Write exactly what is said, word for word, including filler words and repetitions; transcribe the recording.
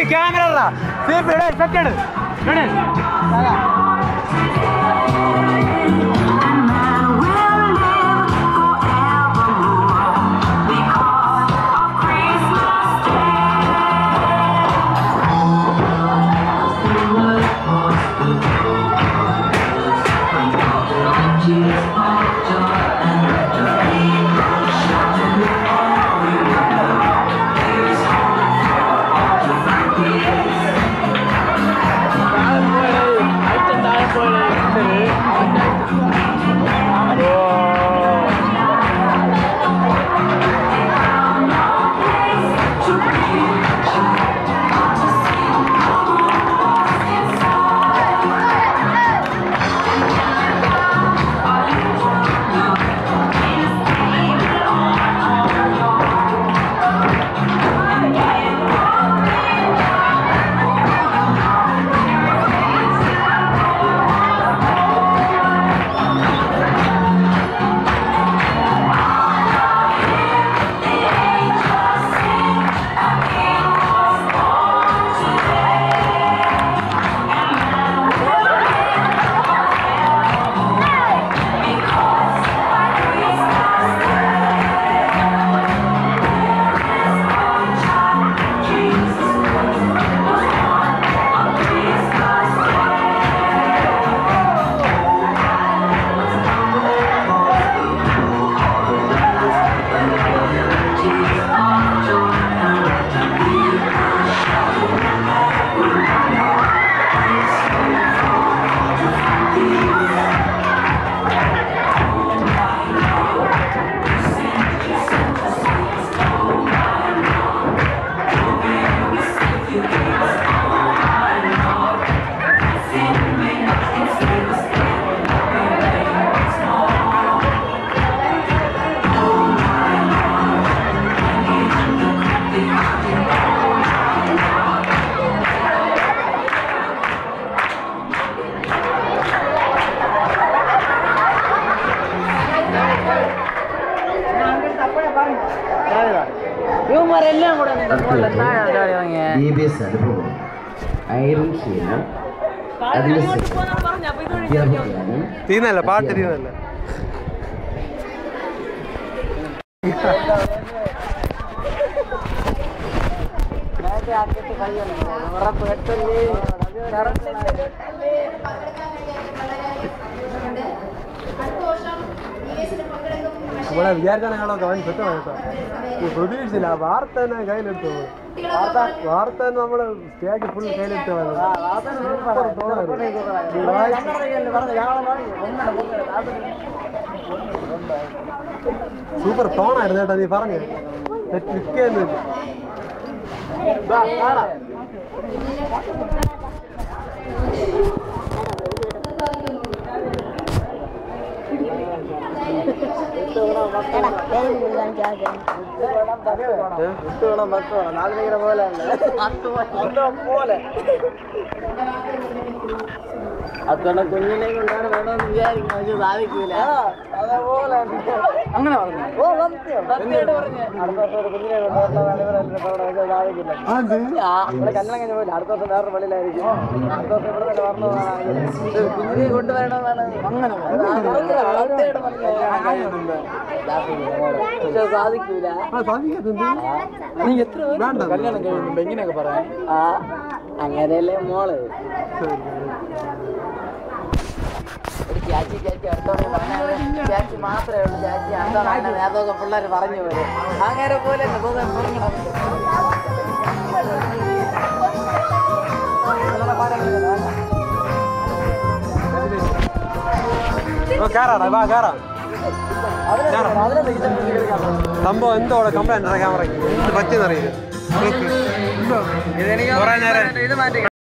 camera. See, ready, second. Ready. V B S അനുഭവം iron ശീലം അതിലെ തീന്നല്ല പാട്ട് തീന്നല്ല നമ്മളെ വിചാരിച്ചാണ് കാണാൻ അവൻ പെട്ടെന്ന് പ്രതീക്ഷിച്ചില്ല ആ വാർത്ത തന്നെ കയ്യിലെടുത്തു വാർത്ത തന്നെ നമ്മള് സ്റ്റേജ് ഫുൾ കയ്യിലെടുത്ത് സൂപ്പർ ടോണായിരുന്നു കേട്ടോ നീ പറഞ്ഞു വിൽക്കുന്നു അതുകൊണ്ട് കുഞ്ഞിനെ കൊണ്ടാണ് വേണമെന്ന് വിചാരിക്കും പക്ഷെ സാധിക്കൂല അതേപോലെ അങ്ങനെ പറഞ്ഞു ഓ സത്യം സത്യമായിട്ട് പറഞ്ഞു അടുത്ത വർഷം കുഞ്ഞിനെ കൊണ്ടുവരണം സാധിക്കില്ല നമ്മളെ കല്യാണം കഴിഞ്ഞ പോലെ അടുത്ത വർഷം വേറൊരു പള്ളിയിലായിരിക്കും അടുത്ത വർഷം ഇവിടെ തന്നെ വരണമെന്നാണ് കുഞ്ഞിനെ കൊണ്ടുവരണമെന്നാണ് അങ്ങനെ സത്യമായിട്ട് പറഞ്ഞു പക്ഷെ സാധിക്കൂല നീ എത്ര കല്യാണം കഴിയുന്നുണ്ട് എങ്ങനെയൊക്കെ പറയാം ആ അങ്ങനെയല്ലേ മോള് ചാച്ചി ചാച്ചി അടുത്തോടെ പറഞ്ഞ ചാച്ചി മാത്രമേ ഉള്ളൂ ചാച്ചി അതാണ് അതൊക്കെ പിള്ളേർ പറഞ്ഞു പോലെ അങ്ങനെ പോലെ സംഭവം എന്തോടെ കംപ്ലൈന്റ് ക്യാമറ പറ്റിയെന്നറിയില്ല.